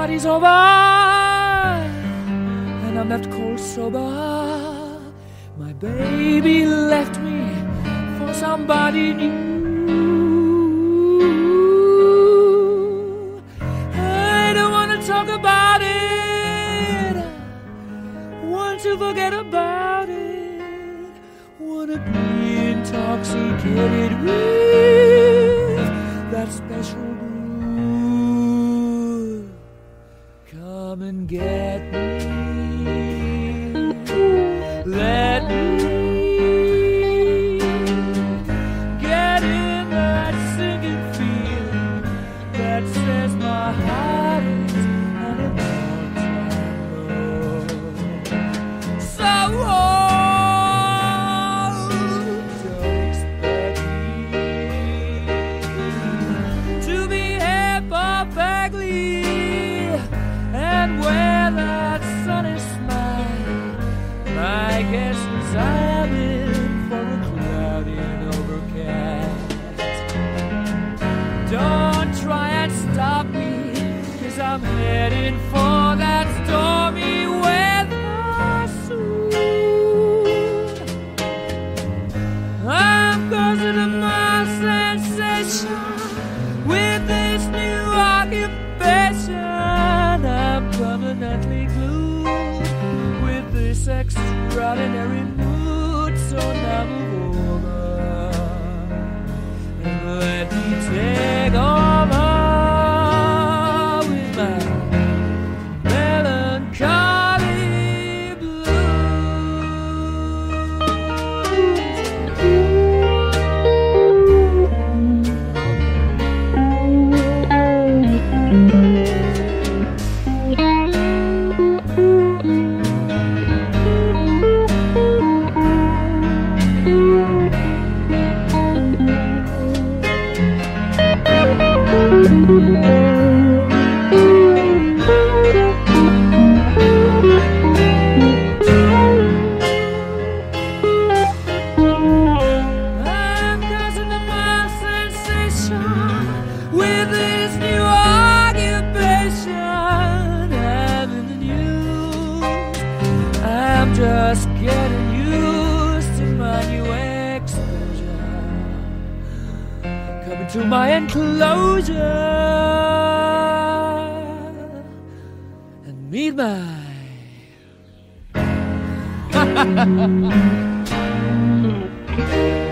party's over and I'm left cold sober. My baby left me for somebody new. I don't want to talk about it, want to forget about it, want to be intoxicated with that special brew. Come and get me, let me get in that sinking feeling that says my heart is on a all-time low. So don't expect me to behave perfectly and wear that sunny smile. My guess is I'm in for a cloudy and overcast. Don't try and stop me, 'cause I'm headed for that stormy weather soon. I'm causing a mild sensation with this new occupation. I'm permanently glued with this extraordinary mood. So now move over and let me take over with my melancholy I'm causing a mild sensation with this new occupation. I'm in the news. I'm just getting used to my new exposure. Coming to my enclosure and meet my